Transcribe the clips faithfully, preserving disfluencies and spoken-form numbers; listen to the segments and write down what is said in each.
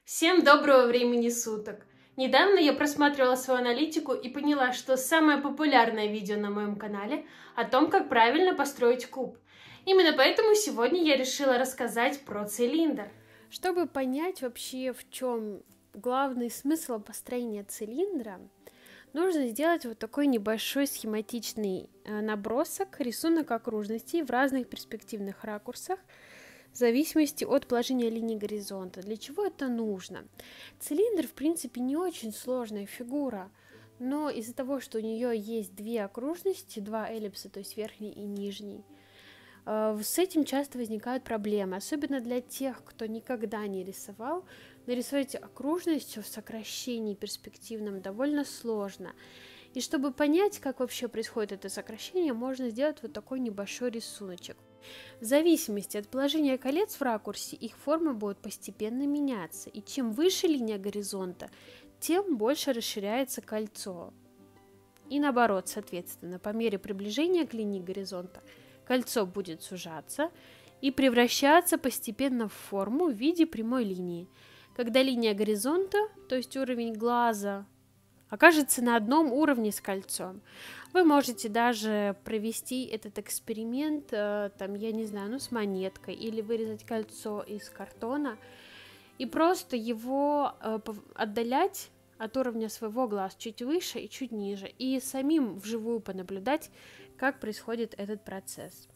Всем доброго времени суток! Недавно я просматривала свою аналитику и поняла, что самое популярное видео на моем канале о том, как правильно построить куб. Именно поэтому сегодня я решила рассказать про цилиндр. Чтобы понять вообще, в чем главный смысл построения цилиндра, нужно сделать вот такой небольшой схематичный набросок, рисунок окружностей в разных перспективных ракурсах, в зависимости от положения линии горизонта. Для чего это нужно? Цилиндр, в принципе, не очень сложная фигура, но из-за того, что у нее есть две окружности, два эллипса, то есть верхний и нижний, с этим часто возникают проблемы, особенно для тех, кто никогда не рисовал. Нарисовать окружность в сокращении перспективном довольно сложно. И чтобы понять, как вообще происходит это сокращение, можно сделать вот такой небольшой рисуночек. В зависимости от положения колец в ракурсе, их форма будет постепенно меняться. И чем выше линия горизонта, тем больше расширяется кольцо. И наоборот, соответственно, по мере приближения к линии горизонта, кольцо будет сужаться и превращаться постепенно в форму в виде прямой линии. Когда линия горизонта, то есть уровень глаза, окажется на одном уровне с кольцом, вы можете даже провести этот эксперимент, там, я не знаю, ну, с монеткой или вырезать кольцо из картона и просто его отдалять от уровня своего глаз чуть выше и чуть ниже, и самим вживую понаблюдать, как происходит этот процесс.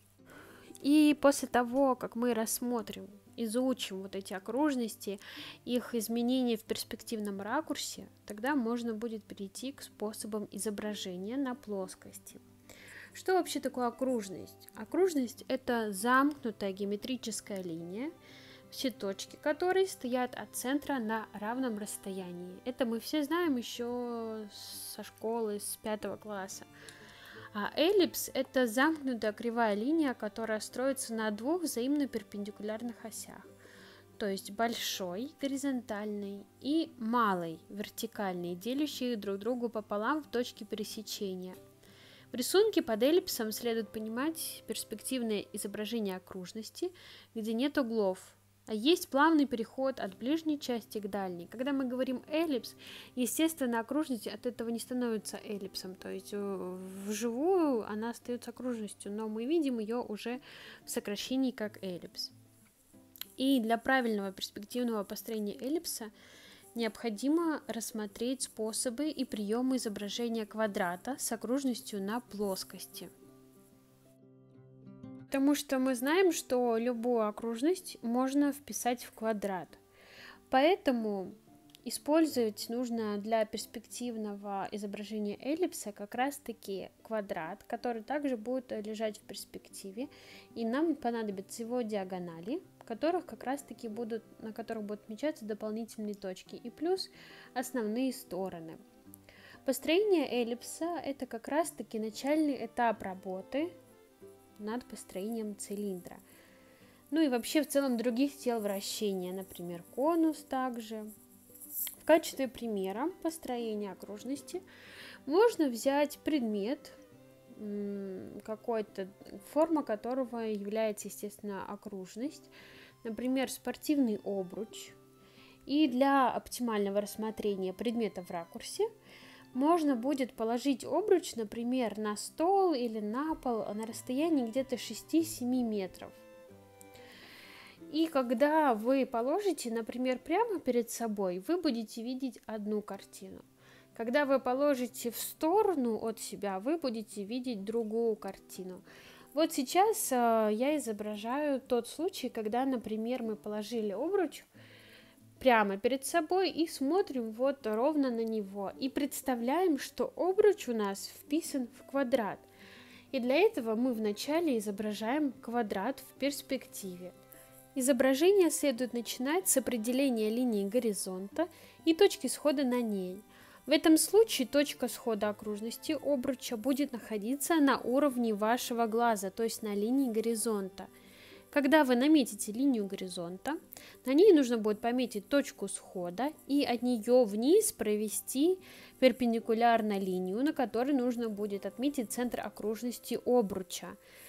И после того, как мы рассмотрим, изучим вот эти окружности, их изменения в перспективном ракурсе, тогда можно будет перейти к способам изображения на плоскости. Что вообще такое окружность? Окружность – это замкнутая геометрическая линия, все точки которой стоят от центра на равном расстоянии. Это мы все знаем еще со школы, с пятого класса. А эллипс – это замкнутая кривая линия, которая строится на двух взаимно перпендикулярных осях, то есть большой, горизонтальной, и малой, вертикальной, делящей друг другу пополам в точке пересечения. В рисунке под эллипсом следует понимать перспективное изображение окружности, где нет углов, а есть плавный переход от ближней части к дальней. Когда мы говорим эллипс, естественно, окружность от этого не становится эллипсом, то есть вживую она остается окружностью, но мы видим ее уже в сокращении как эллипс. И для правильного перспективного построения эллипса необходимо рассмотреть способы и приемы изображения квадрата с окружностью на плоскости. Потому что мы знаем, что любую окружность можно вписать в квадрат. Поэтому использовать нужно для перспективного изображения эллипса как раз-таки квадрат, который также будет лежать в перспективе. И нам понадобятся его диагонали, которых как раз-таки будут, на которых будут отмечаться дополнительные точки, и плюс основные стороны. Построение эллипса – это как раз-таки начальный этап работы над построением цилиндра. Ну и вообще в целом других тел вращения, например, конус также. В качестве примера построения окружности можно взять предмет, какой-то, форма которого является, естественно, окружность, например, спортивный обруч. И для оптимального рассмотрения предмета в ракурсе можно будет положить обруч, например, на стол или на пол на расстоянии где-то шесть-семь метров. И когда вы положите, например, прямо перед собой, вы будете видеть одну картину. Когда вы положите в сторону от себя, вы будете видеть другую картину. Вот сейчас я изображаю тот случай, когда, например, мы положили обруч прямо перед собой и смотрим вот ровно на него. И представляем, что обруч у нас вписан в квадрат. И для этого мы вначале изображаем квадрат в перспективе. Изображение следует начинать с определения линии горизонта и точки схода на ней. В этом случае точка схода окружности обруча будет находиться на уровне вашего глаза, то есть на линии горизонта. Когда вы наметите линию горизонта, на ней нужно будет пометить точку схода и от нее вниз провести перпендикулярно линию, на которой нужно будет отметить центр окружности обруча.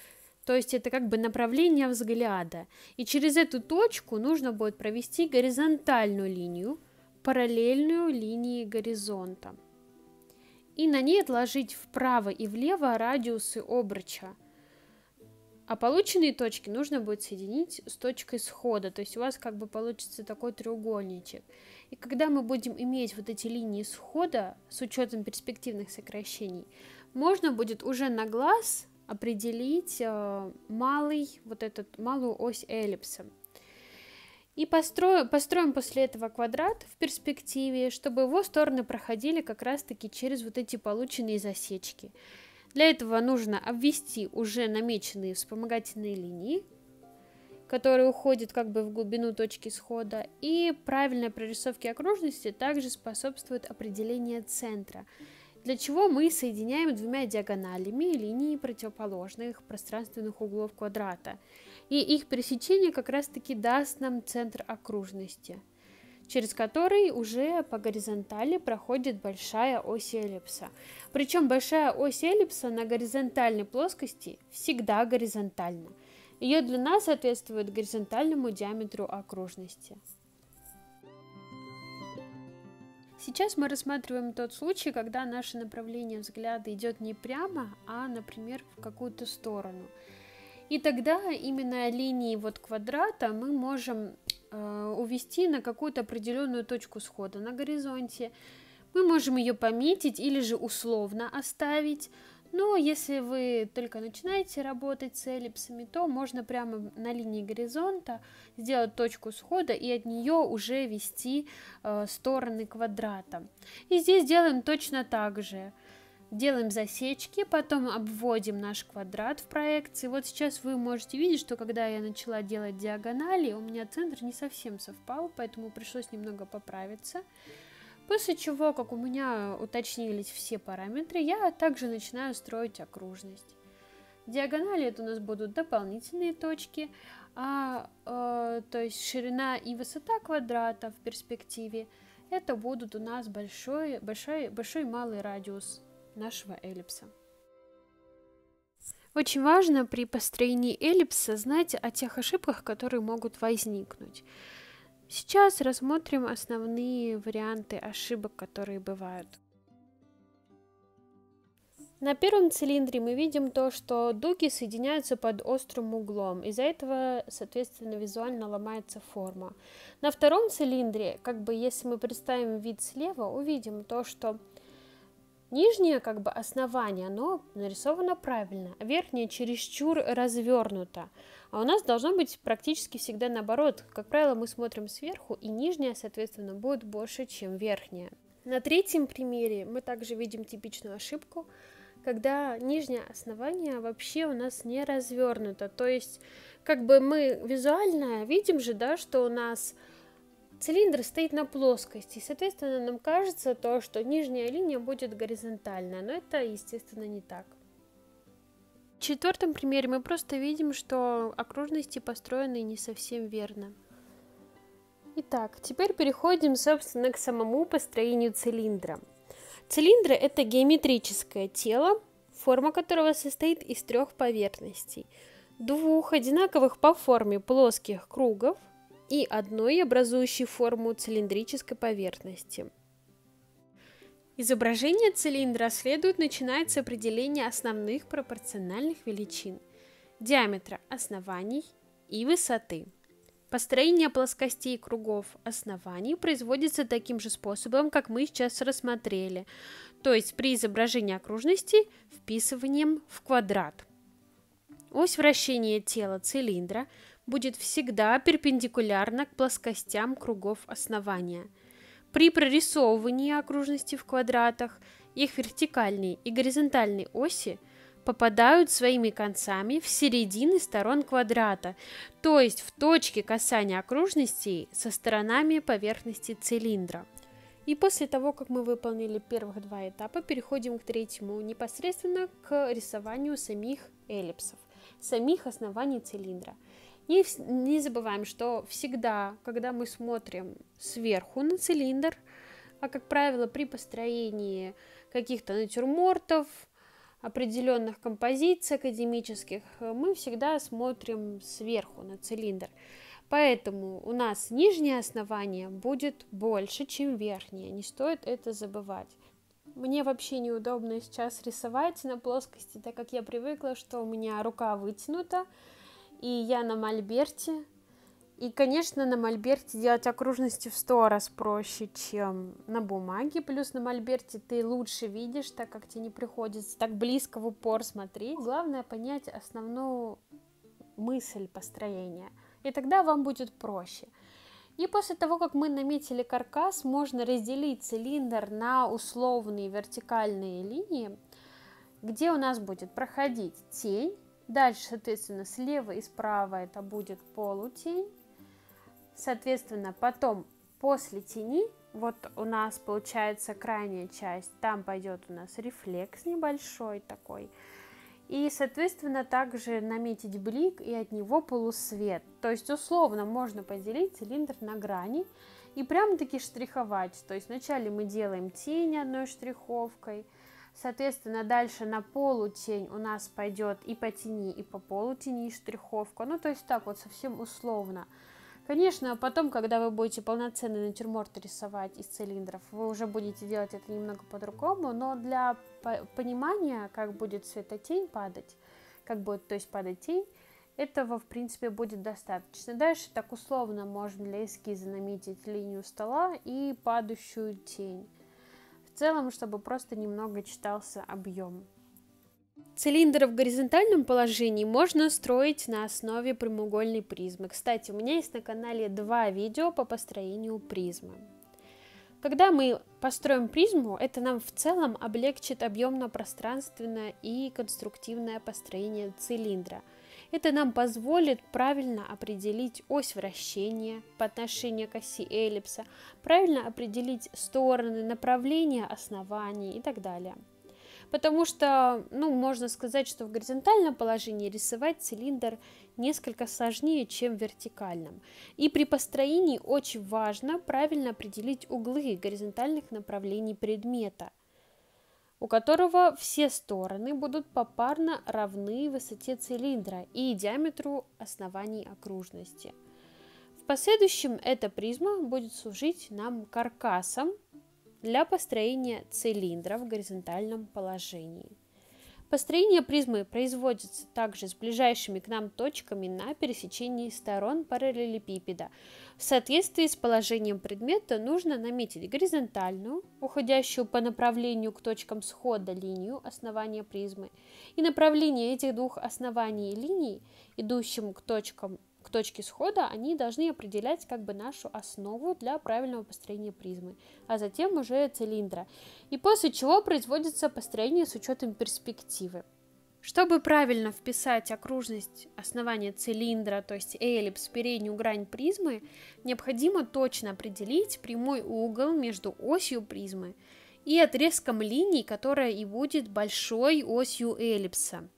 То есть это как бы направление взгляда. И через эту точку нужно будет провести горизонтальную линию, параллельную линии горизонта. И на ней отложить вправо и влево радиусы обруча. А полученные точки нужно будет соединить с точкой схода, то есть у вас как бы получится такой треугольничек. И когда мы будем иметь вот эти линии схода с учетом перспективных сокращений, можно будет уже на глаз определить э, малый, вот этот, малую ось эллипса. И построим, построим после этого квадрат в перспективе, чтобы его стороны проходили как раз-таки через вот эти полученные засечки. Для этого нужно обвести уже намеченные вспомогательные линии, которые уходят как бы в глубину точки схода, и правильной прорисовке окружности также способствует определение центра, для чего мы соединяем двумя диагоналями линии противоположных пространственных углов квадрата, и их пересечение как раз-таки даст нам центр окружности, через который уже по горизонтали проходит большая ось эллипса. Причем большая ось эллипса на горизонтальной плоскости всегда горизонтальна. Ее длина соответствует горизонтальному диаметру окружности. Сейчас мы рассматриваем тот случай, когда наше направление взгляда идет не прямо, а, например, в какую-то сторону. И тогда именно линии вот квадрата мы можем э, увести на какую-то определенную точку схода на горизонте. Мы можем ее пометить или же условно оставить. Но если вы только начинаете работать с эллипсами, то можно прямо на линии горизонта сделать точку схода и от нее уже вести э, стороны квадрата. И здесь делаем точно так же. Делаем засечки, потом обводим наш квадрат в проекции. Вот сейчас вы можете видеть, что когда я начала делать диагонали, у меня центр не совсем совпал, поэтому пришлось немного поправиться. После чего, как у меня уточнились все параметры, я также начинаю строить окружность. Диагонали это у нас будут дополнительные точки, а, э, то есть ширина и высота квадрата в перспективе это будут у нас большой, большой, большой и малый радиус нашего эллипса. Очень важно при построении эллипса знать о тех ошибках, которые могут возникнуть. Сейчас рассмотрим основные варианты ошибок, которые бывают. На первом цилиндре мы видим то, что дуги соединяются под острым углом. Из-за этого, соответственно, визуально ломается форма. На втором цилиндре, как бы, если мы представим вид слева, увидим то, что нижнее как бы основание, оно нарисовано правильно, а верхнее чересчур развернуто. А у нас должно быть практически всегда наоборот. Как правило, мы смотрим сверху, и нижнее, соответственно, будет больше, чем верхнее. На третьем примере мы также видим типичную ошибку, когда нижнее основание вообще у нас не развернуто. То есть, как бы мы визуально видим же, да, что у нас цилиндр стоит на плоскости, соответственно, нам кажется то, что нижняя линия будет горизонтальная, но это, естественно, не так. В четвертом примере мы просто видим, что окружности построены не совсем верно. Итак, теперь переходим, собственно, к самому построению цилиндра. Цилиндр – это геометрическое тело, форма которого состоит из трех поверхностей, двух одинаковых по форме плоских кругов и одной, образующей форму цилиндрической поверхности. Изображение цилиндра следует начинать с определения основных пропорциональных величин, диаметра оснований и высоты. Построение плоскостей кругов оснований производится таким же способом, как мы сейчас рассмотрели, то есть при изображении окружности вписыванием в квадрат. Ось вращения тела цилиндра будет всегда перпендикулярна к плоскостям кругов основания. При прорисовывании окружности в квадратах их вертикальные и горизонтальные оси попадают своими концами в середины сторон квадрата, то есть в точке касания окружностей со сторонами поверхности цилиндра. И после того, как мы выполнили первых два этапа, переходим к третьему, непосредственно к рисованию самих эллипсов, самих оснований цилиндра. Не, не забываем, что всегда, когда мы смотрим сверху на цилиндр, а как правило при построении каких-то натюрмортов, определенных композиций академических мы всегда смотрим сверху на цилиндр. Поэтому у нас нижнее основание будет больше, чем верхнее. Не стоит это забывать. Мне вообще неудобно сейчас рисовать на плоскости, так как я привыкла, что у меня рука вытянута, и я на мольберте. И, конечно, на мольберте делать окружности в сто раз проще, чем на бумаге. Плюс на мольберте ты лучше видишь, так как тебе не приходится так близко в упор смотреть. Главное понять основную мысль построения, и тогда вам будет проще. И после того, как мы наметили каркас, можно разделить цилиндр на условные вертикальные линии, где у нас будет проходить тень. Дальше, соответственно, слева и справа это будет полутень. Соответственно, потом после тени, вот у нас получается крайняя часть, там пойдет у нас рефлекс небольшой такой. И, соответственно, также наметить блик и от него полусвет. То есть, условно, можно поделить цилиндр на грани и прям-таки штриховать. То есть, вначале мы делаем тень одной штриховкой. Соответственно, дальше на полутень у нас пойдет и по тени, и по полутени штриховка. Ну, то есть, так вот совсем условно. Конечно, потом, когда вы будете полноценный натюрморт рисовать из цилиндров, вы уже будете делать это немного по-другому, но для понимания, как будет светотень падать, как будет, то есть падать тень, этого, в принципе, будет достаточно. Дальше так условно можно для эскиза наметить линию стола и падающую тень. В целом, чтобы просто немного читался объем. Цилиндр в горизонтальном положении можно строить на основе прямоугольной призмы. Кстати, у меня есть на канале два видео по построению призмы. Когда мы построим призму, это нам в целом облегчит объемно-пространственное и конструктивное построение цилиндра. Это нам позволит правильно определить ось вращения по отношению к оси эллипса, правильно определить стороны, направления оснований и так далее. Потому что, ну, можно сказать, что в горизонтальном положении рисовать цилиндр несколько сложнее, чем в вертикальном. И при построении очень важно правильно определить углы горизонтальных направлений предмета, у которого все стороны будут попарно равны высоте цилиндра и диаметру оснований окружности. В последующем эта призма будет служить нам каркасом для построения цилиндра в горизонтальном положении. Построение призмы производится также с ближайшими к нам точками на пересечении сторон параллелепипеда. В соответствии с положением предмета нужно наметить горизонтальную, уходящую по направлению к точкам схода линию основания призмы, и направление этих двух оснований линий, идущим к точкам к точке схода, они должны определять как бы нашу основу для правильного построения призмы, а затем уже цилиндра. И после чего производится построение с учетом перспективы. Чтобы правильно вписать окружность основания цилиндра, то есть эллипс, в переднюю грань призмы, необходимо точно определить прямой угол между осью призмы и отрезком линий, которая и будет большой осью эллипса.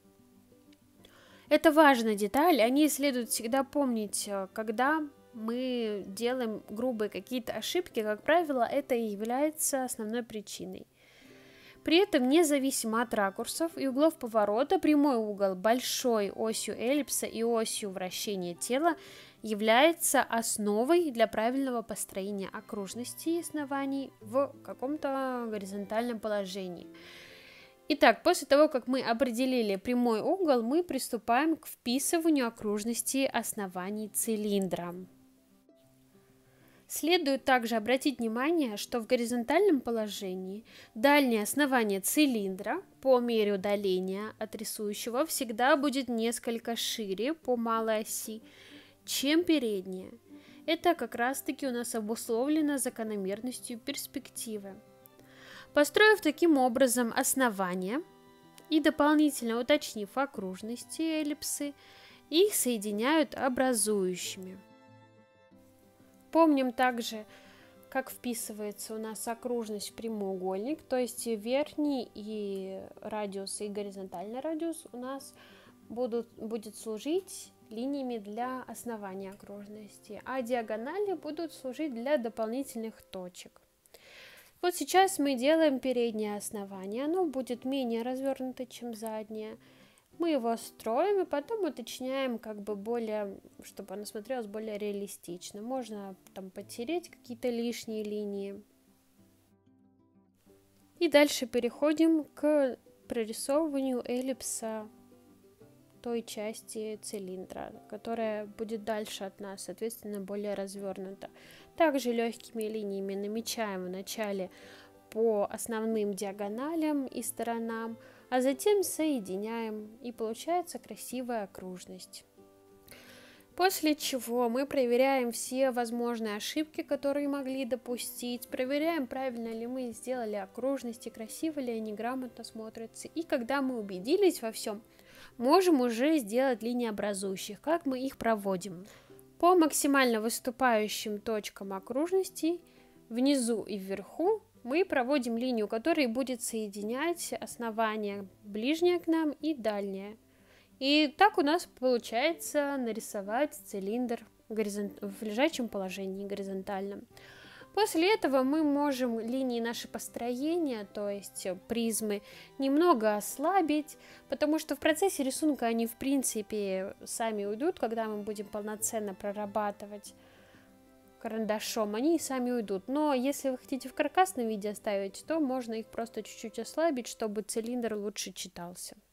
Это важная деталь, о ней следует всегда помнить, когда мы делаем грубые какие-то ошибки, как правило, это и является основной причиной. При этом, независимо от ракурсов и углов поворота, прямой угол большой осью эллипса и осью вращения тела является основой для правильного построения окружности оснований в каком-то горизонтальном положении. Итак, после того, как мы определили прямой угол, мы приступаем к вписыванию окружности оснований цилиндра. Следует также обратить внимание, что в горизонтальном положении дальнее основание цилиндра по мере удаления от рисующего всегда будет несколько шире по малой оси, чем переднее. Это как раз-таки у нас обусловлено закономерностью перспективы. Построив таким образом основания и дополнительно уточнив окружности эллипсы, их соединяют образующими. Помним также, как вписывается у нас окружность в прямоугольник, то есть верхний и радиус, и горизонтальный радиус у нас будут, будет служить линиями для основания окружности, а диагонали будут служить для дополнительных точек. Вот сейчас мы делаем переднее основание, оно будет менее развернуто, чем заднее. Мы его строим и потом уточняем, как бы более, чтобы оно смотрелось более реалистично. Можно там потереть какие-то лишние линии. И дальше переходим к прорисовыванию эллипса той части цилиндра, которая будет дальше от нас, соответственно, более развернута. Также легкими линиями намечаем вначале по основным диагоналям и сторонам, а затем соединяем, и получается красивая окружность. После чего мы проверяем все возможные ошибки, которые могли допустить, проверяем, правильно ли мы сделали окружности, красиво ли они, грамотно смотрятся. И когда мы убедились во всем, можем уже сделать линии образующих, как мы их проводим. По максимально выступающим точкам окружностей, внизу и вверху, мы проводим линию, которая будет соединять основание ближнее к нам и дальнее. И так у нас получается нарисовать цилиндр в лежачем положении, горизонтальном. После этого мы можем линии наши построения, то есть призмы, немного ослабить, потому что в процессе рисунка они в принципе сами уйдут, когда мы будем полноценно прорабатывать карандашом, они и сами уйдут. Но если вы хотите в каркасном виде оставить, то можно их просто чуть-чуть ослабить, чтобы цилиндр лучше читался.